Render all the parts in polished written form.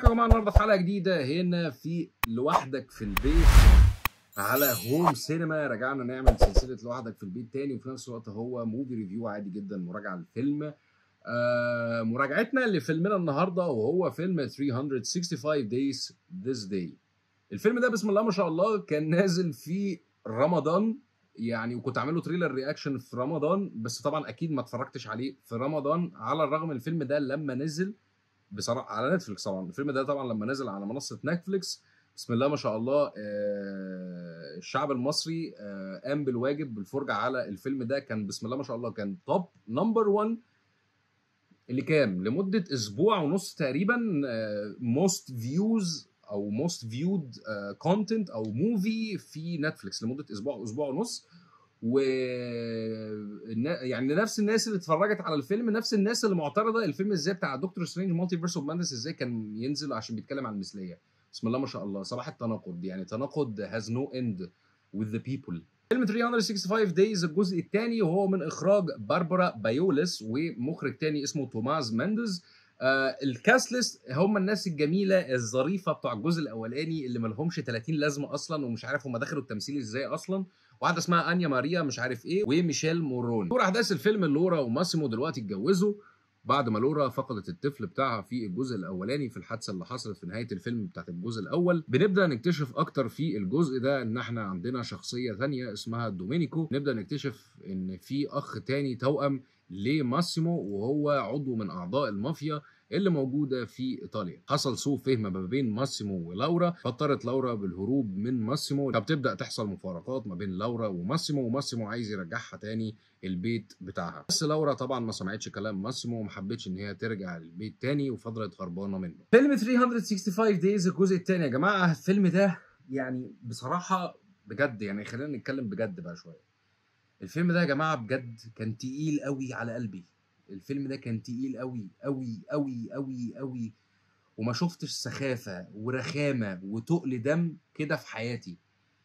ازيكم يا جماعه؟ النهارده في حلقه جديده هنا في لوحدك في البيت على هوم سينما. رجعنا نعمل سلسله لوحدك في البيت تاني، وفي نفس الوقت هو موفي ريفيو عادي جدا، مراجعه للفيلم. مراجعتنا لفيلمنا النهارده وهو فيلم 365 Days This Day. الفيلم ده بسم الله ما شاء الله كان نازل في رمضان يعني، وكنت عامل له تريلر رياكشن في رمضان، بس طبعا اكيد ما اتفرجتش عليه في رمضان. على الرغم الفيلم ده لما نزل بصراحه على نتفليكس، طبعا الفيلم ده طبعا لما نزل على منصه نتفليكس بسم الله ما شاء الله الشعب المصري قام بالواجب بالفرجه على الفيلم ده. كان بسم الله ما شاء الله كان توب نمبر 1 اللي كان لمده اسبوع ونص تقريبا موست فيوز او موست فيود كونتنت او موفي في نتفليكس لمده اسبوع ونص. و يعني نفس الناس اللي اتفرجت على الفيلم نفس الناس اللي معترضه الفيلم ازاي بتاع دكتور سترينج مالتي فيرس اوف مادنس ازاي كان ينزل عشان بيتكلم عن المثليه. بسم الله ما شاء الله صباح التناقض، يعني تناقض has no end with the people. فيلم 365 Days الجزء الثاني وهو من اخراج باربرا بايولس ومخرج تاني اسمه توماس ماندز. الكاست ليست هم الناس الجميله الظريفه بتوع الجزء الاولاني اللي ما لهمش 30 لازمه اصلا، ومش عارف هم دخلوا التمثيل ازاي اصلا. واحده اسمها انيا ماريا مش عارف ايه، وميشيل مورون. دور احداث الفيلم لورا وماسيمو دلوقتي اتجوزوا بعد ما لورا فقدت الطفل بتاعها في الجزء الاولاني في الحادثه اللي حصلت في نهايه الفيلم بتاعت الجزء الاول. بنبدا نكتشف اكتر في الجزء ده ان احنا عندنا شخصيه ثانيه اسمها دومينيكو. نبدا نكتشف ان في اخ تاني توأم لماسيمو وهو عضو من اعضاء المافيا اللي موجوده في ايطاليا. حصل سوء فهم ما بين ماسيمو ولورا، فاضطرت لورا بالهروب من ماسيمو، فبتبدا تحصل مفارقات ما بين لورا وماسيمو، وماسيمو عايز يرجعها تاني البيت بتاعها. بس لورا طبعا ما سمعتش كلام ماسيمو وما حبتش ان هي ترجع البيت تاني وفضلت هربانه منه. فيلم 365 Days الجزء الثاني يا جماعه، الفيلم ده يعني بصراحه بجد يعني خلينا نتكلم بجد بقى شويه. الفيلم ده يا جماعه بجد كان تقيل قوي على قلبي. الفيلم ده كان تقيل قوي قوي قوي قوي قوي، وما شفتش سخافه ورخامه وتقل دم كده في حياتي.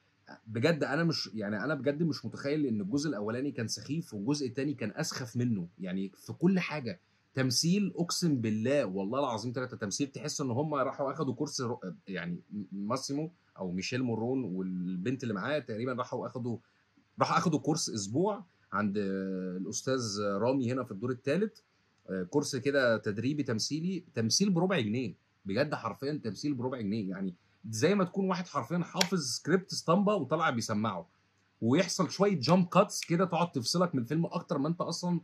بجد انا مش يعني انا بجد مش متخيل ان الجزء الاولاني كان سخيف والجزء الثاني كان اسخف منه، يعني في كل حاجه. تمثيل اقسم بالله والله العظيم ثلاثه تمثيل تحس ان هم راحوا اخدوا كورس يعني ماسيمو او ميشيل مورون والبنت اللي معاه تقريبا راحوا اخدوا كورس اسبوع عند الاستاذ رامي هنا في الدور الثالث. كورس كده تدريبي تمثيل بربع جنيه، بجد حرفيا تمثيل بربع جنيه. يعني زي ما تكون واحد حرفيا حافظ سكريبت اسطمبه وطلع بيسمعه، ويحصل شويه جامب كاتس كده تقعد تفصلك من الفيلم اكتر ما انت اصلا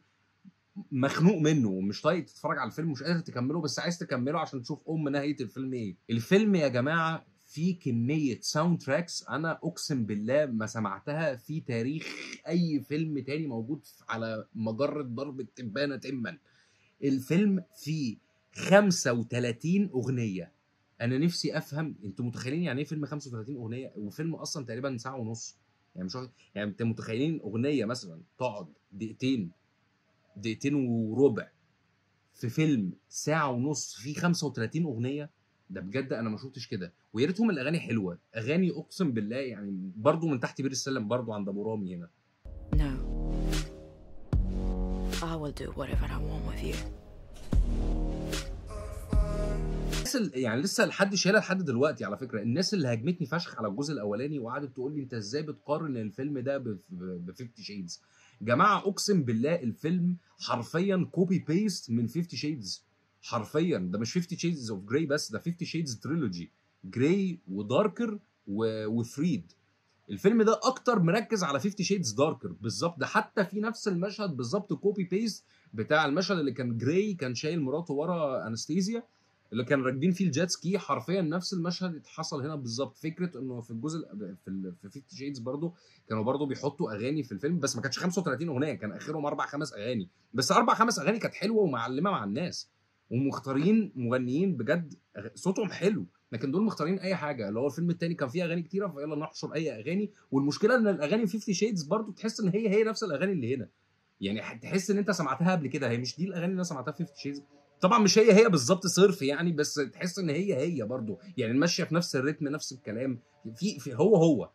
مخنوق منه ومش طايق تتفرج على الفيلم، مش قادر تكمله بس عايز تكمله عشان تشوف نهايه الفيلم ايه. الفيلم يا جماعه في كميه ساوند تراكس انا اقسم بالله ما سمعتها في تاريخ اي فيلم تاني موجود على مجره ضرب التبانه تما. الفيلم فيه 35 اغنيه. انا نفسي افهم انتوا متخيلين يعني ايه فيلم 35 اغنيه وفيلم اصلا تقريبا ساعه ونص؟ يعني مش يعني انتوا متخيلين اغنيه مثلا تقعد دقيقتين وربع في فيلم ساعه ونص فيه 35 اغنيه؟ ده بجد انا ما شفتش كده. ويا ريتهم الاغاني حلوه، اغاني اقسم بالله يعني برضو من تحت بير السلم برضو عند ابو رامي هنا. No. I will do whatever I want with you. يعني لسه لحد شايلها لحد دلوقتي على فكره. الناس اللي هاجمتني فشخ على الجزء الاولاني وقعدت تقول لي انت ازاي بتقارن الفيلم ده ب 50 شيدز. جماعه اقسم بالله الفيلم حرفيا كوبي بيست من 50 شيدز، حرفيا. ده مش 50 شيدز اوف جراي بس، ده 50 شيدز تريلوجي، جراي وداركر وفريد. الفيلم ده اكتر مركز على 50 شيدز داركر بالظبط. ده حتى في نفس المشهد بالظبط كوبي بيست بتاع المشهد اللي كان جراي كان شايل مراته ورا انستيزيا اللي كان راكبين فيه الجيت سكي، حرفيا نفس المشهد اتحصل هنا بالظبط. فكره انه في الجزء في 50 شيدز برضو كانوا برضو بيحطوا اغاني في الفيلم بس ما كانتش 35 اغنيه، كان اخرهم 4-5 اغاني بس. 4-5 اغاني كانت حلوه ومعلمه مع الناس ومختارين مغنيين بجد صوتهم حلو، لكن دول مختارين اي حاجه. اللي هو الفيلم الثاني كان فيه اغاني كتيره فيلا نحشر اي اغاني. والمشكله ان الاغاني 50 شيدز برضو تحس ان هي نفس الاغاني اللي هنا، يعني تحس ان انت سمعتها قبل كده. هي مش دي الاغاني اللي انا سمعتها في 50 شيدز، طبعا مش هي بالظبط صرف يعني، بس تحس ان هي برضو يعني ماشيه في نفس الريتم نفس الكلام في هو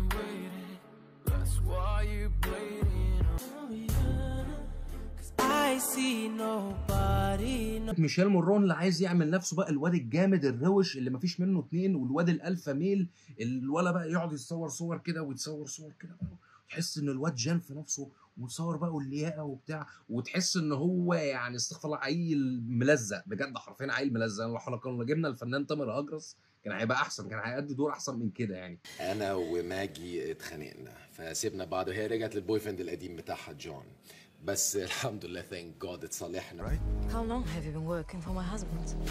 I ميشيل مورون اللي عايز يعمل نفسه بقى الواد الجامد الروش اللي مفيش منه اتنين، والواد الالفا ميل، الولا بقى يقعد يتصور صور كده ويتصور صور كده بقى، تحس ان الواد جان في نفسه وتصور بقى واللياقه وبتاع، وتحس ان هو يعني استغفر الله عيل ملزق بجد، حرفيا عيل ملزق. لو احنا كنا جبنا الفنان تامر هجرس كان هيبقى احسن، كان هيأدي دور احسن من كده يعني. انا وماجي اتخانقنا فسيبنا بعض، وهي رجعت للبوي فريند القديم بتاعها جون، بس الحمد لله ثانك جاد اتصالحنا. How long have you been working for my husband?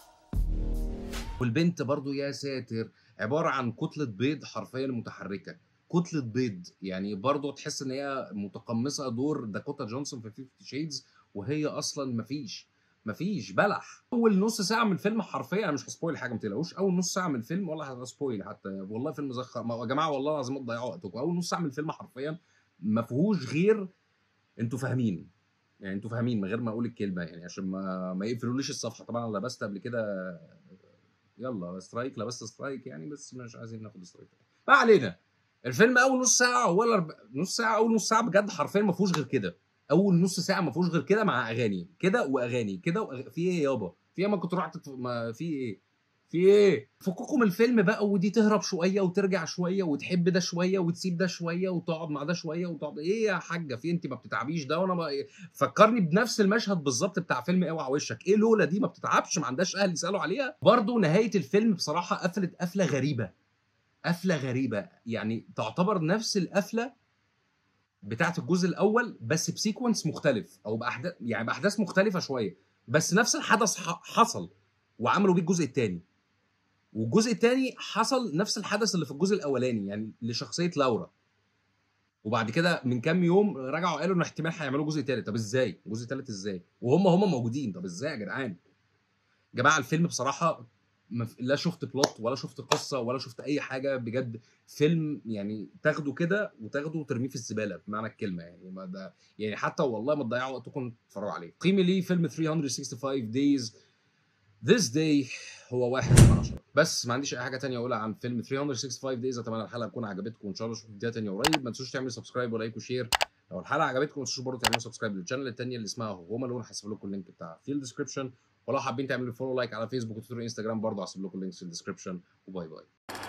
والبنت برضو يا ساتر عباره عن كتله بيض حرفيا متحركه، كتله بيض يعني، برضو تحس ان هي متقمصه دور داكوتا جونسون في 50 شيدز، وهي اصلا مفيش بلح. اول نص ساعه من الفيلم حرفيا، انا مش هسبويل حاجه ما تقلقوش، اول نص ساعه من الفيلم ولا هسبويل حتى، والله فيلم يا جماعه والله العظيم ما تضيعوا وقتكم. اول نص ساعه من الفيلم حرفيا ما فيهوش غير انتوا فاهمين، يعني انتوا فاهمين من غير ما اقول الكلمه، يعني عشان ما يقفلوليش الصفحه. طبعا انا لبست قبل كده يلا سترايك، لبست سترايك يعني، بس مش عايزين ناخد سترايك. ما علينا. الفيلم اول نص ساعه ولا نص ساعه، اول نص ساعه بجد حرفيا ما فيهوش غير كده، اول نص ساعه ما فيهوش غير كده، مع اغاني كده واغاني كده في ايه يابا، في ايه؟ ما كنت رحت ما في ايه، في ايه؟ فككم من الفيلم بقى، ودي تهرب شويه وترجع شويه وتحب ده شويه وتسيب ده شويه وتقعد مع ده شويه وتقعد، ايه يا حاجه في انت ما بتتعبيش ده؟ وانا إيه؟ فكرني بنفس المشهد بالظبط بتاع فيلم اوعى وشك، ايه لولا دي ما بتتعبش، ما عندهاش اهل يسالوا عليها. برضه نهايه الفيلم بصراحه قفلت قفله غريبه يعني، تعتبر نفس القفله بتاعت الجزء الاول بس بسيكونس مختلف، او باحداث يعني باحداث مختلفه شويه، بس نفس الحدث حصل وعملوا بيه الجزء الثاني، والجزء الثاني حصل نفس الحدث اللي في الجزء الاولاني يعني لشخصيه لورا، وبعد كده من كام يوم رجعوا قالوا ان احتمال هيعملوا جزء ثالث. طب ازاي جزء ثالث ازاي وهم موجودين؟ طب ازاي يا جدعان؟ جماعه الفيلم بصراحه لا شفت بلوت ولا شفت قصه ولا شفت اي حاجه، بجد فيلم يعني تاخده كده وتاخده وترميه في الزباله بمعنى الكلمه يعني، ما ده يعني حتى والله ما تضيعوا وقتكم تتفرجوا عليه. قيمي ليه فيلم 365 days this day هو 1/10. بس ما عنديش اي حاجه تانية اقولها عن فيلم 365 days. اتمنى الحلقه تكون عجبتكم، وان شاء الله اشوفكم فيديوهات تانية قريب. ما تنسوش تعملوا سبسكرايب ولايك وشير لو الحلقه عجبتكم، ما تنسوش برضه تعملوا سبسكرايب للشانل التانية اللي اسمها هوم الون، هسيب لكم اللينك بتاعها في الديسكربشن، ولو حابين تعملوا فولو لايك على فيسبوك وتويتر وانستجرام برضه هسيب لكم اللينكس في الديسكربشن. وباي باي.